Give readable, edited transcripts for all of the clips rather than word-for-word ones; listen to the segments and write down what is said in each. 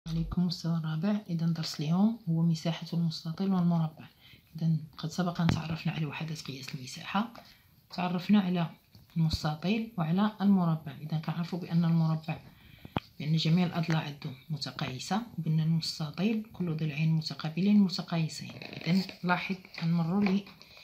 عليكم مستوى الرابع. إذا درس اليوم هو مساحة المستطيل والمربع. إذا قد سبق أن تعرفنا على وحدات قياس المساحة، تعرفنا على المستطيل وعلى المربع. إذا كنعرفوا بأن المربع بأن جميع الأضلاع عنده متقايسة، وبأن المستطيل كل ضلعين متقابلين متقايسين. إذا لاحظ نمر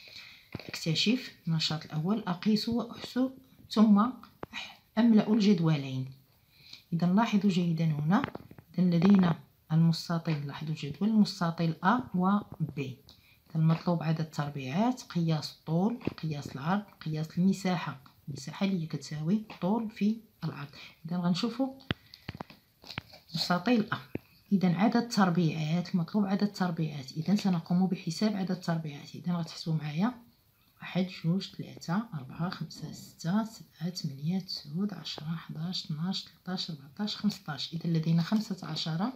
لأكتشف النشاط الأول: أقيس وأحسب ثم أملأ الجدولين. إذا لاحظوا جيدا هنا لدينا المستطيل، لاحظوا الجدول المستطيل A و B. المطلوب عدد التربيعات، قياس الطول، قياس العرض، قياس المساحة اللي كتساوي طول في العرض. إذا غنشوفوا مستطيل A. إذا عدد التربيعات، المطلوب عدد التربيعات. إذا سنقوم بحساب عدد التربيعات. إذا غتحسبوا معايا: 1 2 3 4 5 6 7 8 9 10 11 12 13 14 15. إذا لدينا 15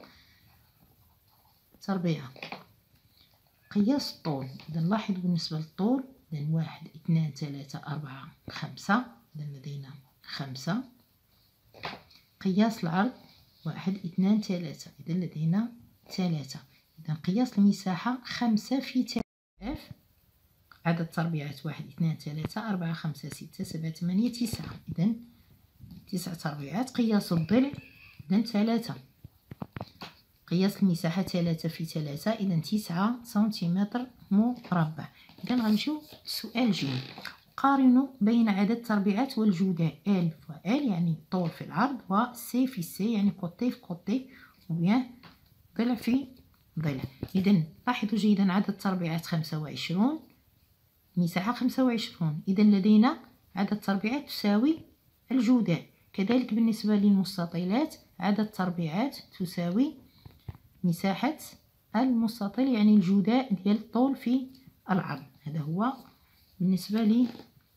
تربيعة. قياس الطول. إذا لاحظوا بالنسبة للطول، إذا 1 2 3 4 5. إذا لدينا 5. قياس العرض 1 2 3. إذا لدينا 3. إذا قياس المساحة 5 في 3. عدد التربيعات 1 2 3 4 5 6 7 8 9. إذا 9 تربيعات. قياس الضلع إذا 3. قياس المساحة 3 في 3. إذا 9 سنتيمتر مربع. إذا غنمشيو للسؤال ج. قارنوا بين عدد التربيعات والجداء. ال فال يعني طول في العرض، و سي في سي يعني كوتي في كوتي، وبيان ضلع في ضلع. إذا لاحظوا جيدا عدد التربيعات 25، مساحة 25. إذا لدينا عدد التربيعات تساوي الجداء. كذلك بالنسبة للمستطيلات، عدد التربيعات تساوي مساحة المستطيل يعني الجداء ديال الطول في العرض. هذا هو بالنسبة لي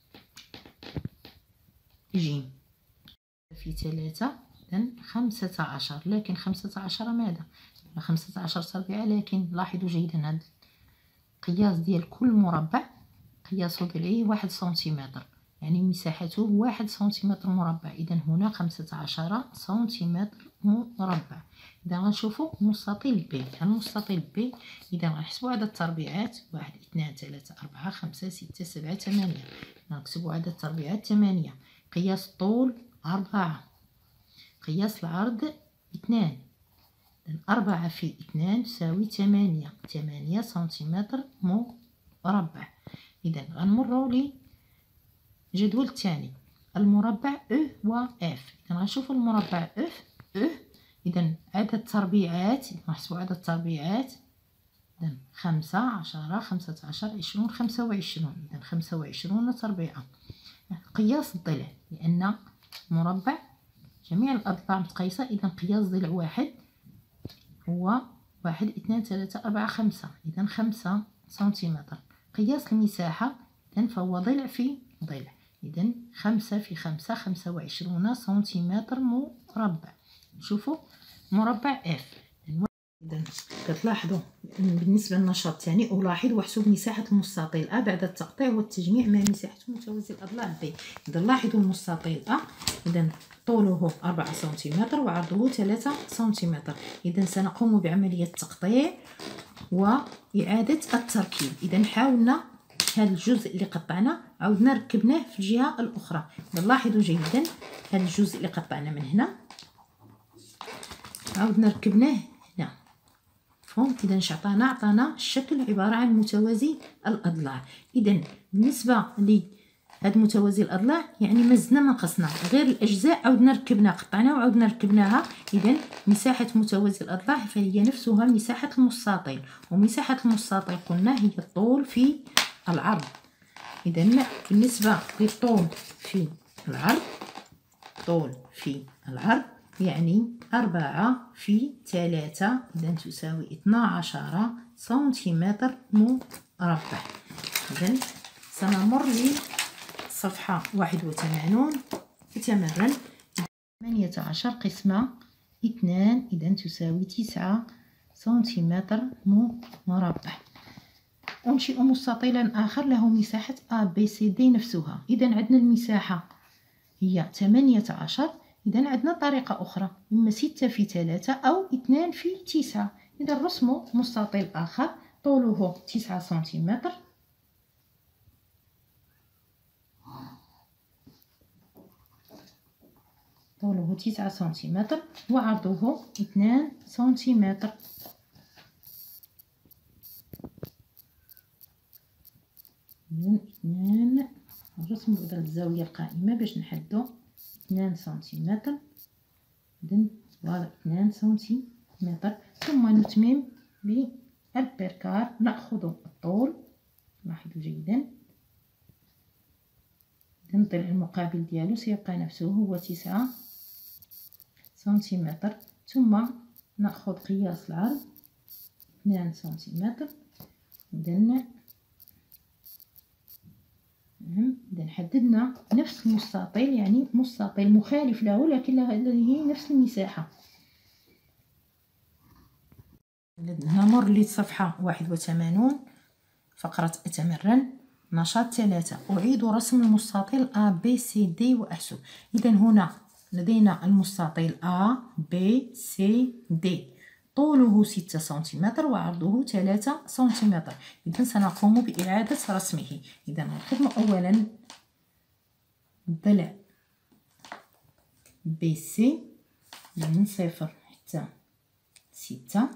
ج. في 3 إذا 15. لكن 15 ماذا؟ 15 تربيعة. لكن لاحظوا جيدا هذا القياس ديال كل مربع قياس ضلعيه 1 سنتيمتر، يعني مساحته 1 سنتيمتر مربع. إذا هنا 15 سنتيمتر مربع. إذا غنشوفوا مستطيل بي. المستطيل بي إذا غنحسبوا عدد التربيعات: 1 2 3 4 5 6 7 8. نكتبوا عدد التربيعات 8. قياس الطول 4. قياس العرض 2. 4 في 2 تساوي 8 سنتيمتر مربع. إذا غنمروا للجدول الثاني: المربع أو و اف. إذا غنشوفوا المربع اف إذا عدد التربيعات، نحسبوا عدد التربيعات. إذا 5 10 15 20 25. إذا 25 تربيعة. قياس الضلع، لأن مربع جميع الأضلاع متقايسة. إذا قياس ضلع واحد هو 1 2 3 4 5. إذا 5 سنتيمتر. قياس المساحة إذا فهو ضلع في ضلع. إذا 5 في 5 25 سنتيمتر مربع. نشوفوا مربع اف. إذا كتلاحظوا بالنسبة للنشاط الثاني: ألاحظ واحسب مساحة المستطيل A بعد التقطيع والتجميع مع مساحة متوازي الأضلاع B. إذا لاحظوا المستطيل A إذا طوله 4 سنتيمتر وعرضه 3 سنتيمتر. إذا سنقوم بعملية التقطيع وإعادة التركيب. إذا حاولنا هذا الجزء اللي قطعنا عاودنا ركبناه في الجهة الأخرى. إذا لاحظوا جيدا هذا الجزء اللي قطعنا من هنا عاودنا ركبناه هنا. مفهوم؟ إذا عطانا الشكل عبارة عن متوازي الأضلاع. إذا بالنسبة لهذا متوازي الأضلاع يعني ما زدنا ما نقصنا، غير الأجزاء عاودنا ركبنا، قطعنا وعاودنا ركبناها. إذا مساحة متوازي الأضلاع فهي نفسها مساحة المستطيل، ومساحة المستطيل قلنا هي الطول في العرض. إذا بالنسبة للطول في العرض، طول في العرض يعني 4 في 3. إذا تساوي 12 سنتيمتر مربع. إذا سنمر لصفحة 81. تمرن 18 قسمة 2. إذا تساوي 9 سنتيمتر مربع. أنشئ مستطيلا آخر له مساحة A B C D نفسها. إذا عندنا المساحة هي 18. إذا عندنا طريقة أخرى، إما 6 في 3 أو 2 في 9. إذا رسموا مستطيل آخر طوله 9 سنتيمتر، طوله 9 سنتيمتر وعرضه 2 سنتيمتر. اثنان نرسم بعد الزاوية القائمة باش نحدو 2 سنتيمتر. إذن فوالا 2 سنتيمتر. ثم نتمم بالبركار، نأخذ الطول، لاحظوا جيدا، الضلع المقابل ديالو سيبقى نفسه هو 9 سنتيمتر. ثم نأخذ قياس العرض 2 سنتيمتر. إذن حددنا نفس المستطيل، يعني مستطيل مخالف له لكن لديه نفس المساحة. نمر للصفحة 81 فقرة أتمرن. نشاط 3 أعيد رسم المستطيل A B C D وأحسب. إذا هنا لدينا المستطيل A B C D طوله 6 سنتيمتر وعرضه 3 سنتيمتر. إذا سنقوم بإعادة رسمه. إذا نرسم أولا الضلع BC من 0 حتى 6.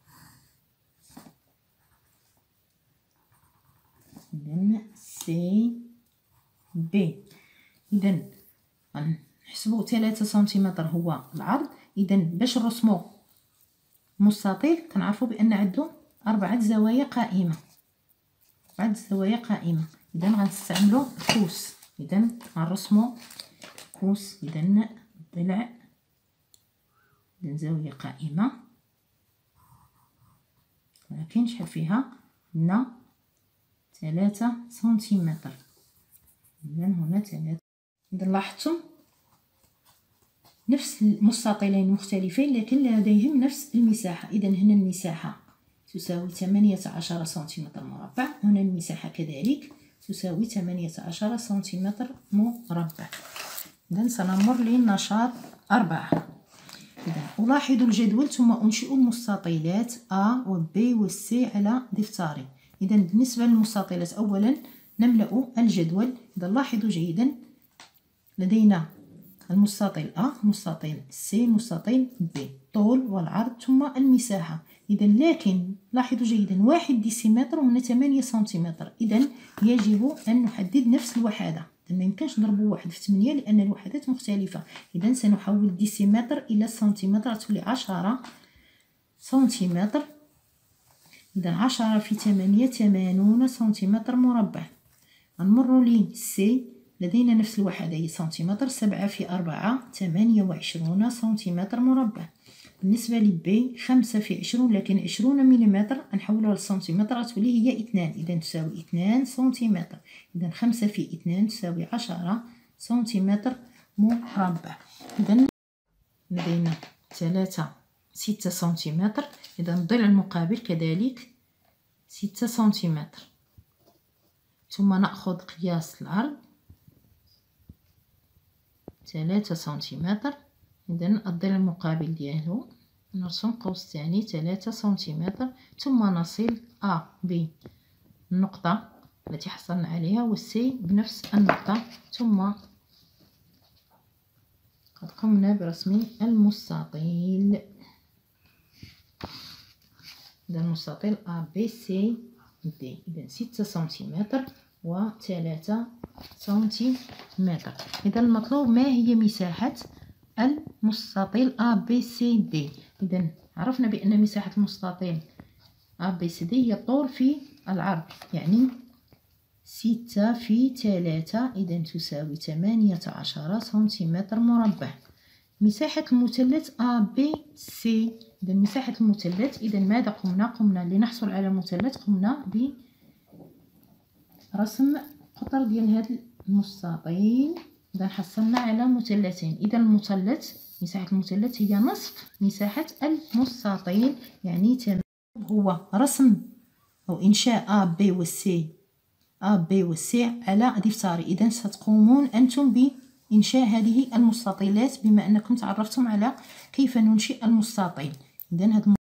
إذا سي بي. إذا نحسبو 3 سنتيمتر هو العرض. إذا باش نرسمو مستطيل كنعرفو بأن عندو 4 زوايا قائمة، 4 زوايا قائمة. إذا غنستعملو قوس. إذا غنرسمو قوس. إذا الضلع زاوية قائمة، ولكن شحال فيها؟ لنا 3 سنتيمتر. إذا هنا 3. إذا لاحظتم نفس المستطيلين مختلفين لكن لديهم نفس المساحة. إذا هنا المساحة تساوي 18 سنتيمتر مربع، هنا المساحة كذلك تساوي 18 سنتيمتر مربع. إذا سنمر للنشاط 4. إذا ألاحظ الجدول ثم أنشئ المستطيلات A و B و C على دفتري. إذا بالنسبة للمستطيلات أولا نملأ الجدول. إذا لاحظوا جيدا لدينا المستطيل A، مستطيل C، مستطيل B، طول والعرض ثم المساحة. إذا لكن لاحظوا جيدا 1 ديسيمتر وهنا 8 سنتيمتر. إذا يجب أن نحدد نفس الوحدة. ما يمكنش نضربوا 1 في 8 لأن الوحدات مختلفة. إذا سنحول الديسيمتر إلى السنتيمتر، تولي 10 سنتيمتر. إذا 10 في 8 80 سنتيمتر مربع. نمر للسي، لدينا نفس الوحدة هي سنتيمتر. 7 في 4 28 سنتيمتر مربع. بالنسبة لبي 5 في 20 لكن 20 مليمتر نحولها للسنتيمتر تولي هي 2. إذا تساوي 2 سنتيمتر. إذا 5 في 2 تساوي 10 سنتيمتر مربع. إذا لدينا 6 سنتيمتر. إذا الضلع المقابل كذلك 6 سنتيمتر. ثم نأخذ قياس العرض 3 سنتيمتر. إذا الضلع المقابل ديالو نرسم قوس ثاني 3 سنتيمتر. ثم نصل A بالنقطة التي حصلنا عليها والسي بنفس النقطة. ثم قد قمنا برسم المستطيل. إذا المستطيل ABCD. إذا 6 سنتيمتر و 3 سنتيمتر. إذا المطلوب ما هي مساحة المستطيل ABCD. إذا عرفنا بأن مساحة المستطيل ABCD هي الطول في العرض، يعني 6 في 3 إذا تساوي 18 سنتيمتر مربع. مساحة المثلث ABC. إذا مساحة المثلث، إذا ماذا قمنا لنحصل على مثلث؟ قمنا برسم قطر ديال هذا المستطيل. إذا حصلنا على مثلثين. إذا المثلث مساحة المثلث هي نصف مساحة المستطيل، يعني هو رسم أو إنشاء A B و C على دفتري. إذا ستقومون أنتم إنشاء هذه المستطيلات، بما أنكم تعرفتم على كيف ننشئ المستطيل. إذن هذا